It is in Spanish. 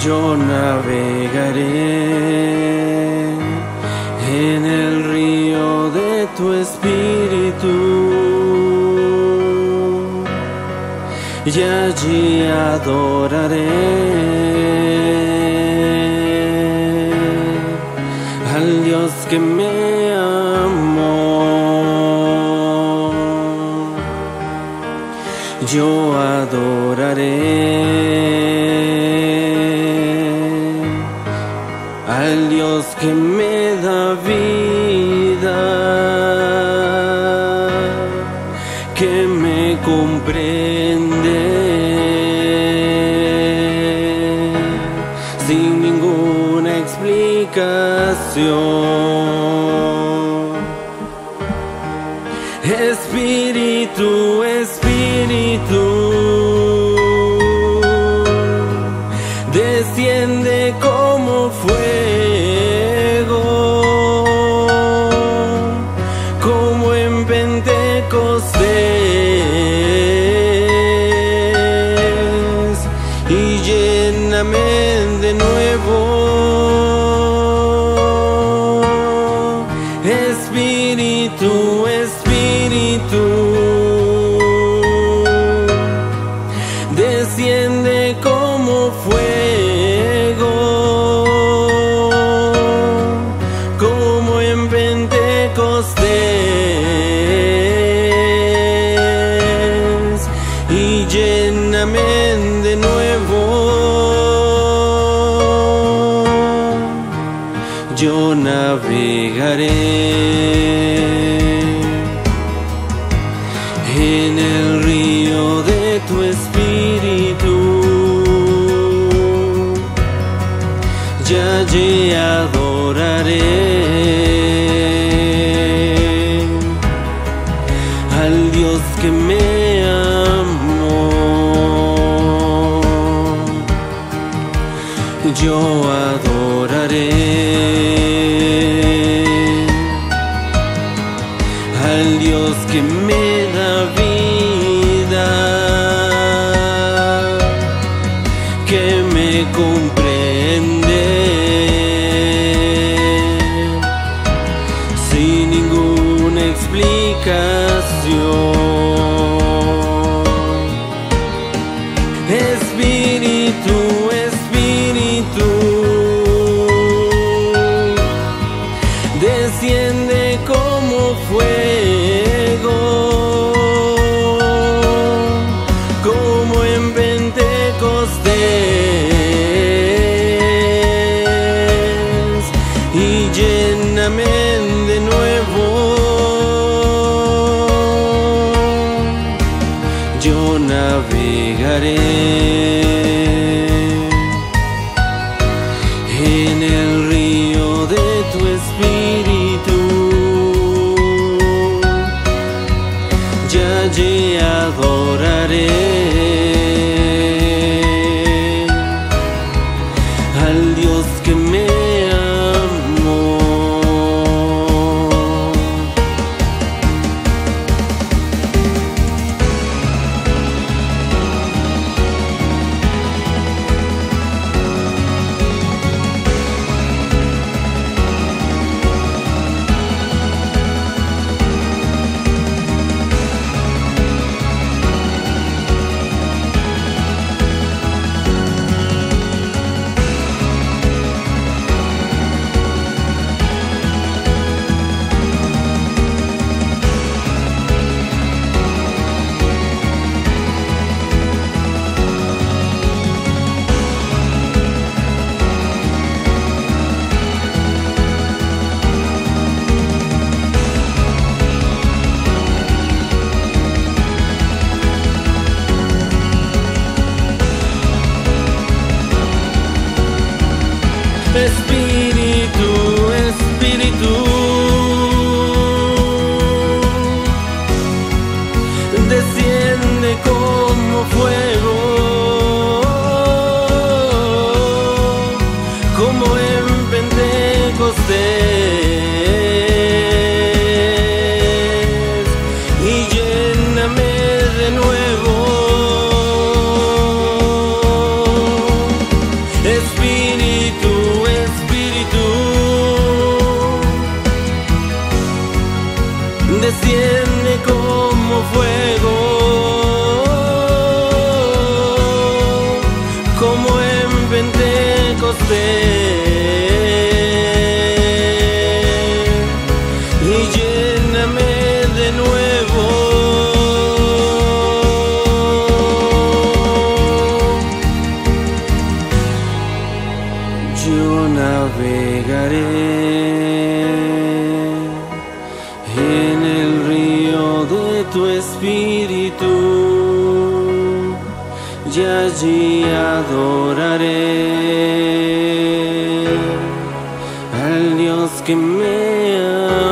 Yo navegaré en el río de tu espíritu y allí adoraré al Dios que me amó. Yo adoraré al Dios que me da vida, que me comprende sin ninguna explicación. Espíritu, Espíritu, desciende como fuego, como en Pentecostés, y lléname de nuevo. Espíritu, Espíritu, desciende como fuego, como en Pentecostés, y lléname de nuevo. Yo navegaré en el río de tu espíritu y allí adoraré al Dios que me amó. Yo adoraré al Dios que me da vida, que me comprende sin ninguna explicación. Espíritu, Espíritu, desciende como fuego, como en Pentecostés, y lléname de nuevo. Yo navegaré en el río de tu espíritu y allí adoraré al Dios que me amó. navegaré en el río de tu espíritu, y allí adoraré al Dios que me